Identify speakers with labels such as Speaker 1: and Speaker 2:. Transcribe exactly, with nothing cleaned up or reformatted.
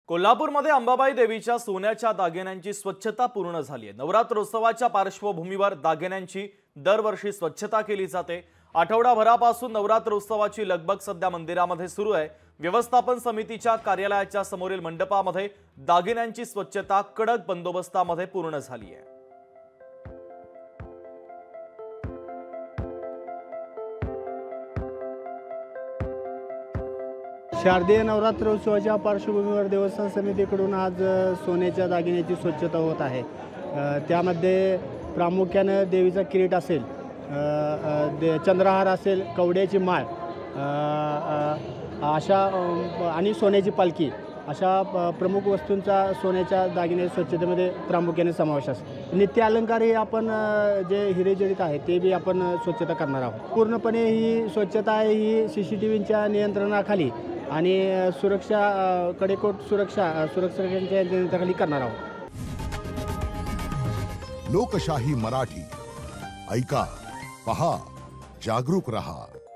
Speaker 1: कोल्हापूरमध्ये अंबाबाई देवीच्या सोन्याच्या दागिन्यांची स्वच्छता पूर्ण झाली आहे। नवरात्रोत्सवाच्या पार्श्वभूमीवर दागिन्यांची दरवर्षी स्वच्छता केली जाते। आठवडाभरापासून नवरात्रोत्सवाची लगबग सध्या मंदिरामध्ये सुरू आहे। व्यवस्थापन समितीच्या कार्यालयाच्या समोरील मंडपामध्ये दागिन्यांची स्वच्छता कडक बंदोबस्तामध्ये पूर्ण झाली आहे।
Speaker 2: शारदीय नवरात्रोत्सवाच्या पार्श्वभूमीवर देवस्थान समितीकडून आज सोन्याच्या दागिन्याची स्वच्छता होत आहे। त्यामध्ये प्रामुख्याने देवीचा किरीट असेल, दे चंद्रहार असेल, कवड्याची माळ अशा आणि सोन्याची पालखी अशा प्रमुख वस्तूंचा सोन्याच्या दागिने स्वच्छतेमध्ये प्रामुख्याने समावेश असतो। नित्य अलंकारही आपण जे हिरे जडित आहे ते बी आपण स्वच्छता करणार आहोत। पूर्णपणे ही स्वच्छता आहे ही सी सी टी व्हीच्या नियंत्रणाखाली आणि सुरक्षा कडेकोट सुरक्षा सुरक्षकांच्या नियंत्रणाखाली करणार आहोत।
Speaker 3: लोकशाही मराठी ऐका, पहा, जागरूक रहा।